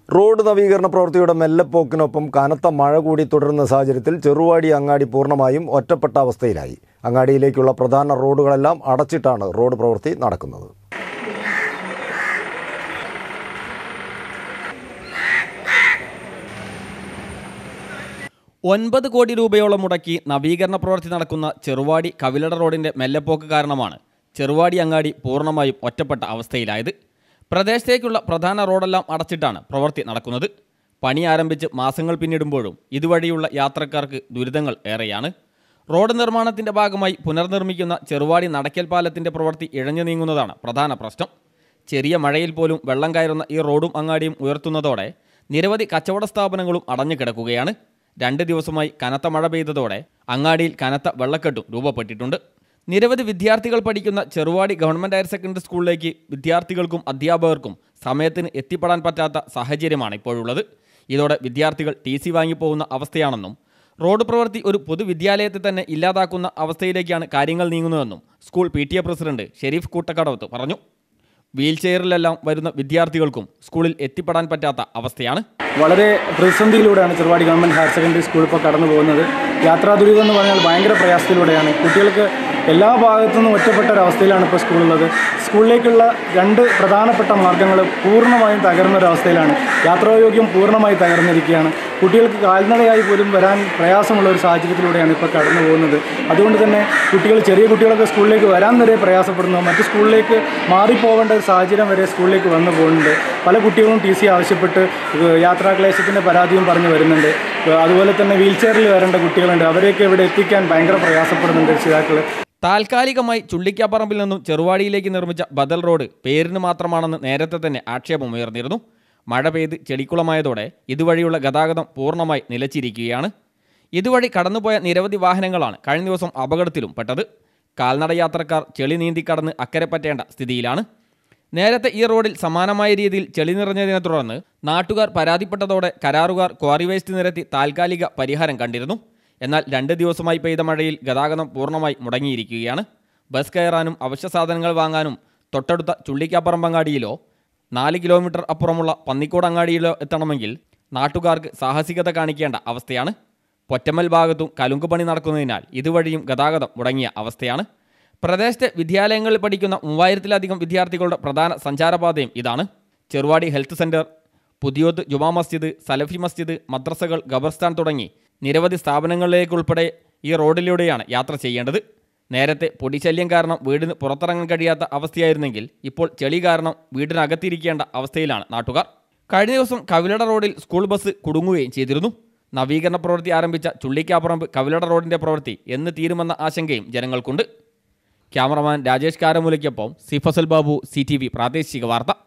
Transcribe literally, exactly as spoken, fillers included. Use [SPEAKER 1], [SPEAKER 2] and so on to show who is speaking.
[SPEAKER 1] Road നവീകരണ പ്രവൃത്തിയുടെ മെല്ലെപ്പോക്കിനൊപ്പം കനത്ത മഴ കൂടി തുടരുന്ന സാഹചര്യത്തിൽ ചെറുവാടി അങ്ങാടി പൂർണ്ണമായും ഒറ്റപ്പെട്ട അവസ്ഥയിലായി. അങ്ങാടിയിലേക്കുള്ള പ്രധാന റോഡുകളെല്ലാം അടച്ചിട്ടാണ് റോഡ് പ്രവൃത്തി നടക്കുന്നത്.
[SPEAKER 2] ഒൻപത് കോടി രൂപയോളം മുടക്കി നവീകരണ പ്രവൃത്തി നടക്കുന്ന ചെറുവാടി കവിലട റോഡിന്റെ മെല്ലെപ്പോക്ക് കാരണമാണ് ചെറുവാടി അങ്ങാടി പൂർണ്ണമായും ഒറ്റപ്പെട്ട അവസ്ഥയിലായത്. പ്രദേശത്തേക്കുള്ള പ്രധാന റോഡെല്ലാം അടച്ചിട്ടാണ് പ്രവൃത്തി നടക്കുന്നത്. പണി ആരംഭിച്ച് മാസങ്ങൾ പിന്നിടുമ്പോഴും ഇതുവഴിയുള്ള യാത്രക്കാർക്ക് ദുരിതങ്ങൾ ഏറെയാണ്. റോഡ് നിർമ്മാണത്തിന്റെ ഭാഗമായി പുനർനിർമ്മിക്കുന്ന ചെറുവാടി നടക്കൽ പാലത്തിന്റെ പ്രവൃത്തി ഇഴഞ്ഞു നീങ്ങുന്നതാണ് പ്രധാന പ്രശ്നം. ചെറിയ മഴയിൽ പോലും വെള്ളം കയറുന്ന ഈ റോഡും അങ്ങാടിയും ഉയർത്തുന്നതോടെ നിരവധി കച്ചവട സ്ഥാപനങ്ങളും അടഞ്ഞു കിടക്കുകയാണ്. രണ്ട് ദിവസമായി കനത്ത മഴ പെയ്തതോടെ അങ്ങാടിയിൽ കനത്ത വെള്ളക്കെട്ടും രൂപപ്പെട്ടിട്ടുണ്ട്. നിരവധി വിദ്യാർത്ഥികൾ പഠിക്കുന്ന ചെറുവാടി ഗവൺമെൻറ് ഹയർ സെക്കൻഡറി സ്കൂളിലേക്ക് വിദ്യാർത്ഥികൾക്കും അധ്യാപകർക്കും സമയത്തിന് എത്തിപ്പെടാൻ പറ്റാത്ത സാഹചര്യമാണ് ഇപ്പോഴുള്ളത്. ഇതോടെ വിദ്യാർത്ഥികൾ ടി സി വാങ്ങിപ്പോകുന്ന അവസ്ഥയാണെന്നും റോഡ് പ്രവൃത്തി ഒരു പൊതുവിദ്യാലയത്തെ തന്നെ ഇല്ലാതാക്കുന്ന അവസ്ഥയിലേക്കാണ് കാര്യങ്ങൾ നീങ്ങുന്നതെന്നും school P T A president Sherif Koottakkadavath പറഞ്ഞു. വീൽ ചെയറിലെല്ലാം വരുന്ന വിദ്യാർത്ഥികൾക്കും സ്കൂളിൽ എത്തിപ്പെടാൻ പറ്റാത്ത അവസ്ഥയാണ്.
[SPEAKER 3] വളരെ പ്രതിസന്ധിയിലൂടെയാണ് Cheruvadi government higher secondary school ഇപ്പോൾ കടന്നു പോകുന്നത്. യാത്രാ ദുരിതം എന്ന് പറഞ്ഞാൽ ഭയങ്കര പ്രയാസത്തിലൂടെയാണ്. കുട്ടികൾക്ക് എല്ലാ ഭാഗത്തു നിന്നും ഒറ്റപ്പെട്ട ഒരവസ്ഥയിലാണ് ഇപ്പോൾ സ്കൂളുള്ളത്. സ്കൂളിലേക്കുള്ള രണ്ട് പ്രധാനപ്പെട്ട മാർഗ്ഗങ്ങൾ പൂർണ്ണമായും തകർന്നൊരവസ്ഥയിലാണ്. യാത്രായോഗ്യം പൂർണ്ണമായി തകർന്നിരിക്കുകയാണ്. കുട്ടികൾക്ക് കാൽനടയായി പോലും വരാൻ പ്രയാസമുള്ള ഒരു സാഹചര്യത്തിലൂടെയാണ് ഇപ്പോൾ കടന്നു പോകുന്നത്. അതുകൊണ്ട് തന്നെ കുട്ടികൾ ചെറിയ കുട്ടികളൊക്കെ സ്കൂളിലേക്ക് വരാൻ വരെ പ്രയാസപ്പെടുന്നു. മറ്റ് സ്കൂളിലേക്ക് മാറിപ്പോകേണ്ട ഒരു സാഹചര്യം വരെ സ്കൂളിലേക്ക് വന്നു പോകുന്നുണ്ട്. പല കുട്ടികളും ടി സി ആവശ്യപ്പെട്ട് യാത്രാക്ലേശത്തിൻ്റെ പരാതിയും പറഞ്ഞു വരുന്നുണ്ട്. അതുപോലെ തന്നെ വീൽ ചെയറിൽ വരേണ്ട കുട്ടികളുണ്ട്. അവരെയൊക്കെ ഇവിടെ എത്തിക്കാൻ ഭയങ്കര പ്രയാസപ്പെടുന്നുണ്ട് രക്ഷിതാക്കൾ.
[SPEAKER 2] താൽക്കാലികമായി ചുള്ളിക്കാപ്പറമ്പിൽ നിന്നും ചെറുവാടിയിലേക്ക് നിർമ്മിച്ച ബദൽ റോഡ് പേരിന് മാത്രമാണെന്ന് നേരത്തെ തന്നെ ആക്ഷേപം ഉയർന്നിരുന്നു. മഴ പെയ്ത് ചെളിക്കുളമായതോടെ ഇതുവഴിയുള്ള ഗതാഗതം പൂർണ്ണമായി നിലച്ചിരിക്കുകയാണ്. ഇതുവഴി കടന്നുപോയ നിരവധി വാഹനങ്ങളാണ് കഴിഞ്ഞ ദിവസം അപകടത്തിലും പെട്ടത്. കാൽനട യാത്രക്കാർ ചെളി നീന്തിക്കടന്ന് അക്കരെ പറ്റേണ്ട സ്ഥിതിയിലാണ്. നേരത്തെ ഈ റോഡിൽ സമാനമായ രീതിയിൽ ചെളി നിറഞ്ഞതിനെ തുടർന്ന് നാട്ടുകാർ പരാതിപ്പെട്ടതോടെ കരാറുകാർ ക്വാറി വേസ്റ്റ് നിരത്തി താൽക്കാലിക പരിഹാരം കണ്ടിരുന്നു. എന്നാൽ രണ്ട് ദിവസമായി പെയ്ത മഴയിൽ ഗതാഗതം പൂർണ്ണമായി മുടങ്ങിയിരിക്കുകയാണ്. ബസ് കയറാനും അവശ്യ സാധനങ്ങൾ വാങ്ങാനും തൊട്ടടുത്ത ചുള്ളിക്കാപ്പറമ്പങ്ങാടിയിലോ നാല് കിലോമീറ്റർ അപ്പുറമുള്ള പന്നിക്കോട് അങ്ങാടിയിലോ എത്തണമെങ്കിൽ നാട്ടുകാർക്ക് സാഹസികത കാണിക്കേണ്ട അവസ്ഥയാണ്. പൊറ്റമ്മൽ ഭാഗത്തും കലുങ്കുപണി നടക്കുന്നതിനാൽ ഇതുവഴിയും ഗതാഗതം മുടങ്ങിയ അവസ്ഥയാണ്. പ്രദേശത്തെ വിദ്യാലയങ്ങളിൽ പഠിക്കുന്ന മൂവായിരത്തിലധികം വിദ്യാർത്ഥികളുടെ പ്രധാന സഞ്ചാരപാതയും ഇതാണ്. ചെറുവാടി ഹെൽത്ത് സെൻറ്റർ, പുതിയോത്ത് ജുമാ മസ്ജിദ്, സലഫി മസ്ജിദ്, മദ്രസകൾ, ഖബർസ്ഥാൻ തുടങ്ങി നിരവധി സ്ഥാപനങ്ങളിലേക്കുൾപ്പെടെ ഈ റോഡിലൂടെയാണ് യാത്ര ചെയ്യേണ്ടത്. നേരത്തെ പൊടിശല്യം കാരണം വീടിന് പുറത്തിറങ്ങാൻ കഴിയാത്ത അവസ്ഥയായിരുന്നെങ്കിൽ ഇപ്പോൾ ചെളി കാരണം വീടിനകത്തിരിക്കേണ്ട അവസ്ഥയിലാണ് നാട്ടുകാർ. കഴിഞ്ഞ ദിവസം കവിലട റോഡിൽ സ്കൂൾ ബസ് കുടുങ്ങുകയും ചെയ്തിരുന്നു. നവീകരണ പ്രവൃത്തി ആരംഭിച്ച ചുള്ളിക്കാപ്പറമ്പ് കവിലട റോഡിൻ്റെ പ്രവൃത്തി എന്ന് തീരുമെന്ന ആശങ്കയും ജനങ്ങൾക്കുണ്ട്. ക്യാമറമാൻ രാജേഷ് കാരമൂലയ്ക്കൊപ്പം C Fasal Babu, C T V പ്രാദേശിക വാർത്ത.